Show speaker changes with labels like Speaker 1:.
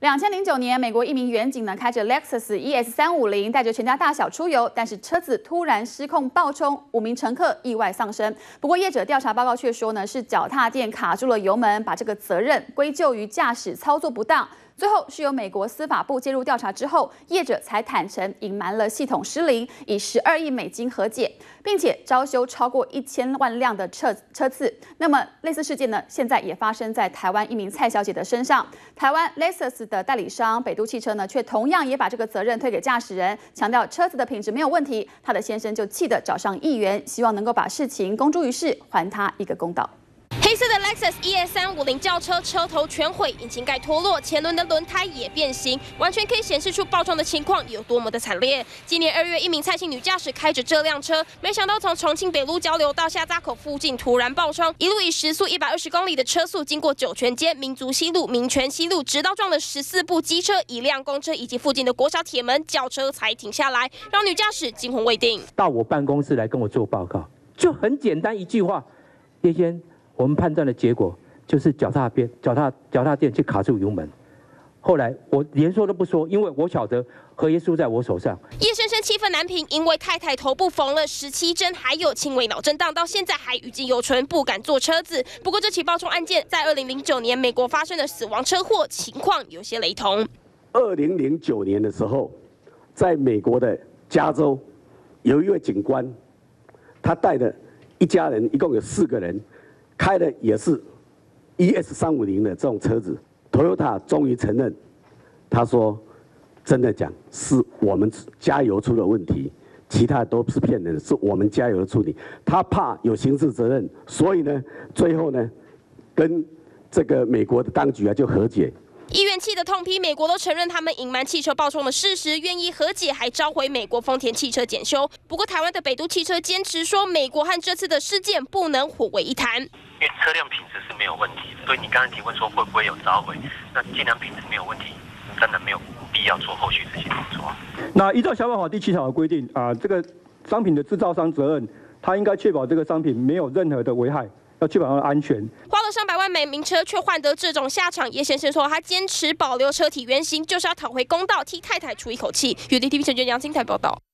Speaker 1: 2009年，美国一名远警呢开着 Lexus ES350，带着全家大小出游，但是车子突然失控爆冲，5名乘客意外丧生。不过业者调查报告却说呢，是脚踏垫卡住了油门，把这个责任归咎于驾驶操作不当。最后是由美国司法部介入调查之后，业者才坦诚隐瞒了系统失灵，以12亿美金和解，并且招修超过1000万辆的车次。那么类似事件呢，现在也发生在台湾一名蔡小姐的身上。台湾 Lexus 的代理商北都汽车呢，却同样也把这个责任推给驾驶人，强调车子的品质没有问题。她的先生就气得找上议员，希望能够把事情公诸于世，还他一个公道。
Speaker 2: 黑色的 Lexus ES350轿车车头全毁，引擎盖脱落，前轮的轮胎也变形，完全可以显示出爆撞的情况有多么的惨烈。今年2月，一名蔡姓女驾驶开着这辆车，没想到从重庆北路交流道下匝口附近突然爆冲，一路以时速120公里的车速，经过酒泉街、民族西路、民权西路，直到撞了14部机车、1辆公车以及附近的国小铁门，轿车才停下来，让女驾驶惊魂未定。
Speaker 3: 到我办公室来跟我做报告，就很简单一句话，叶先。我们判断的结果就是脚踏垫去卡住油门。后来我连说都不说，因为我晓得合约书在我手上。
Speaker 2: 叶先生气愤难平，因为太太头部缝了17针，还有轻微脑震荡，到现在还余悸犹存，不敢坐车子。不过这起爆冲案件在2009年美国发生的死亡车祸情况有些雷同。
Speaker 4: 2009年的时候，在美国的加州，有一位警官，他带着一家人，一共有4个人。开的也是 ES350的这种车子 ，Toyota 终于承认，他说：“真的讲，是我们加油出了问题，其他都是骗人的，是我们加油的处理。他怕有刑事责任，所以呢，最后呢，跟这个美国的当局就和解。”
Speaker 2: 议员气得痛批，美国都承认他们隐瞒汽车爆冲的事实，愿意和解，还召回美国丰田汽车检修。不过，台湾的北都汽车坚持说，美国和这次的事件不能混为一谈。
Speaker 5: 因为车辆品质是没有问题的，所以你刚才提问说会不会有召回？那既然品质没有问题，真的没有必要做后续这些动作。
Speaker 6: 那依照消防法第7条的规定这个商品的制造商责任，他应该确保这个商品没有任何的危害。要确保它的安全，
Speaker 2: 花了上百万买名车，却换得这种下场。叶先生说，他坚持保留车体原形，就是要讨回公道，替太太出一口气。UDTV 陈娟、杨金台报道。